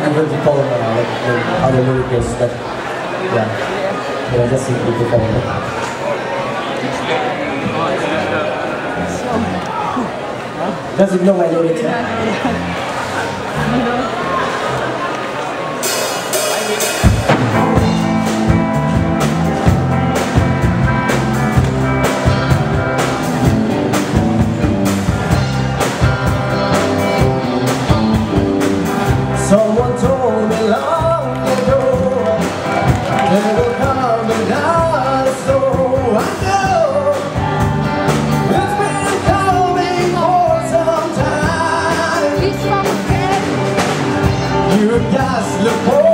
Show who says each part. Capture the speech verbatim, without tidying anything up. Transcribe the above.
Speaker 1: heard you call uh, like, like other lyrics, but yeah, but I just simply perform it. Doesn't know my lyrics, huh? Someone told me long ago there will come a night, so I know it's been coming for some time. You guys look for